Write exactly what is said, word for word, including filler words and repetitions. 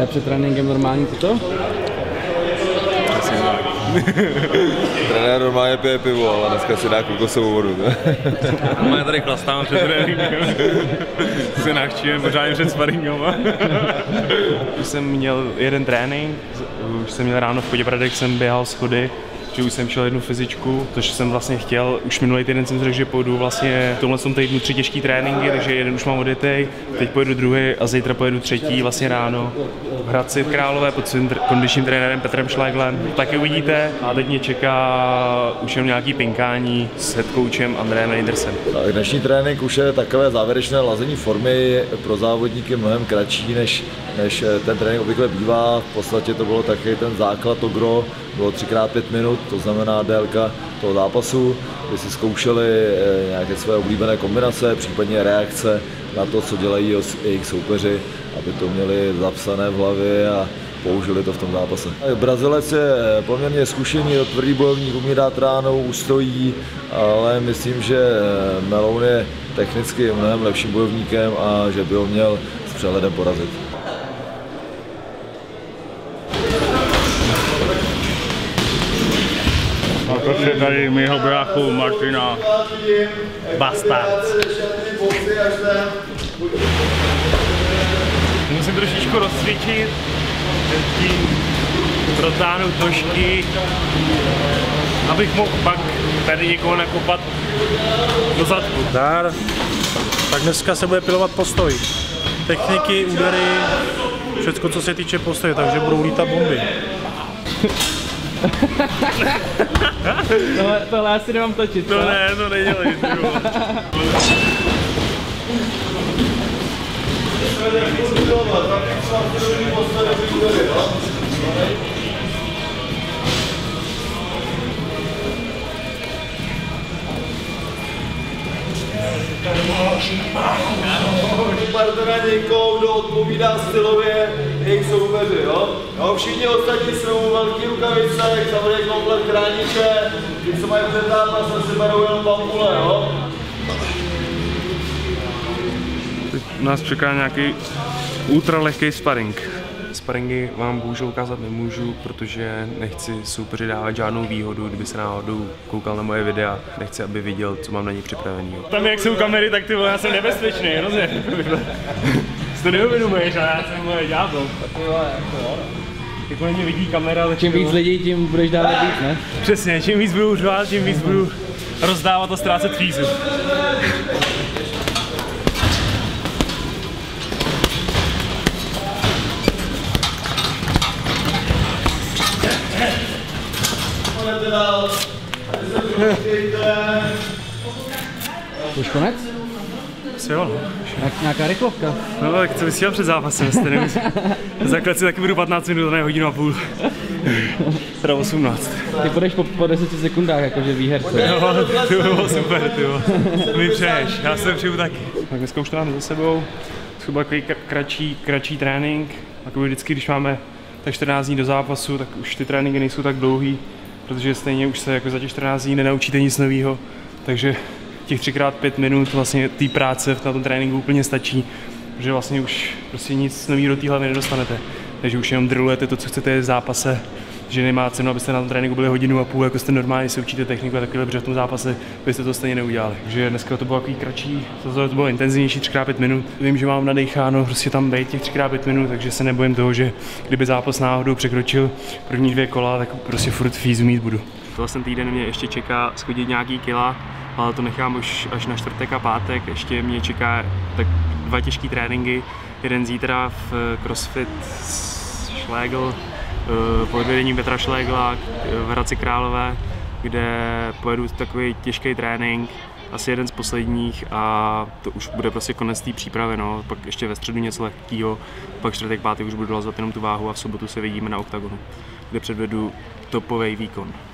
je před tréninkem normální toto? Přesně tak. Trenér normálně pije pivo, ale dneska si dá kokosovou vodu. Normálně tady chlastáme před tréninkem. Se nachčíme pořádně před sparingem. Už jsem měl jeden trénink, už jsem měl ráno v Poděbradech, jsem běhal schody, že už jsem šel jednu fyzičku, což jsem vlastně chtěl. Už minulý týden jsem řekl, že pojedu vlastně v tomhle týdnu tři těžký tréninky, takže jeden už mám odjetej, teď pojedu druhý a zítra pojedu třetí vlastně ráno. V Hradci v Králové pod svým kondičním trenérem Petrem Šléglem. Taky uvidíte a teď mě čeká už jen nějaký pinkání s headcoachem Andrejem Reindersem. Tak dnešní trénink už je takové závěrečné lazení formy, pro závodníky mnohem kratší než, než ten trénink obvykle bývá. V podstatě to bylo taky ten základ, to gro, bylo tři krát pět minut, to znamená délka toho zápasu, kdy si zkoušeli nějaké své oblíbené kombinace, případně reakce na to, co dělají jejich soupeři, aby to měli zapsané v hlavě a použili to v tom zápase. Brazilec je poměrně zkušený, tvrdý bojovník, umí dát ránou, ustojí, ale myslím, že Meloun je technicky mnohem lepším bojovníkem a že by ho měl s přehledem porazit. A to je tady mýho bráchu Martina Bastards. Musím trošičku rozcvičit, tím protáhnout nožky, abych mohl pak tady někoho nakopat do zadku. Dár. Tak dneska se bude pilovat postoj. Techniky, údery, všechno, co se týče postoje, takže budou lítat bomby. tohle, tohle asi nemám točit. To ne, to nedělej. Partnera někoho, kdo odpovídá stylově jejich soupeři, jo? Jo, všichni ostatní jsou velký rukavice, samozřejmě komplet chrániče, ti, co mají před zápasem, si berou jenom bambule, jo? Teď nás čeká nějaký ultralehký sparring. Sparingy vám bohužel ukázat nemůžu, protože nechci soupeři dávat žádnou výhodu, kdyby se náhodou koukal na moje videa, nechci, aby viděl, co mám na ně připravený. Tam jak jsou kamery, tak ty vole, já jsem nebezpečný, hrozně. Si to neuvědomuješ, ale já jsem moje ďábel. Jako mě vidí kamera, tak Čím víc lidí, tím budeš dávat víc, ne? Přesně, čím víc budu řvát, tím víc budu rozdávat a ztrácet fízu. Už konec? Asi jo, no. Jak nějaká rychlovka? No tak co vysílal před zápasem, jste nemusí. Základ si taky budu patnáct minut, ne hodinu a půl. Teda osmnáct. Ty půjdeš po, po deseti sekundách, jakože výherce. Jo, to bylo super, ty jo. Mi přeješ, já se přijdu taky. Tak dneska už to máme za sebou. Třeba takový kratší, kratší trénink. Takový vždycky, když máme tak čtrnáct dní do zápasu, tak už ty tréninky nejsou tak dlouhý, protože stejně už se jako za těch čtrnáct dní nenaučíte nic nového. Takže těch tři krát pět minut vlastně té práce na tom tréninku úplně stačí, protože vlastně už prostě nic nového do té hlavy nedostanete. Takže už jenom drillujete to, co chcete v zápase, že nemá cenu, abyste na tom tréninku byli hodinu a půl, jako jste normálně se učíte techniku a takhle, protože v tom zápase byste to stejně neudělali. Takže dneska to bylo takový kratší, to, to bylo intenzivnější tři krát pět minut. Vím, že mám nadecháno prostě tam být těch tři krát pět minut, takže se nebojím toho, že kdyby zápas náhodou překročil první dvě kola, tak prostě furt fízu mít budu. Vlastně týden mě ještě čeká schodit nějaký kila, ale to nechám už až na čtvrtek a pátek. Ještě mě čeká tak dva těžký tréninky. Jeden zítra v CrossFit Schlegel pod vedením Petra Šlégla v Hradci Králové, kde pojedu takový těžký trénink, asi jeden z posledních a to už bude prostě konec té přípravy, no. Pak ještě ve středu něco lehkýho, pak čtvrtek, pátek už budu dolazovat jenom tu váhu a v sobotu se vidíme na Oktagonu, kde předvedu topový výkon.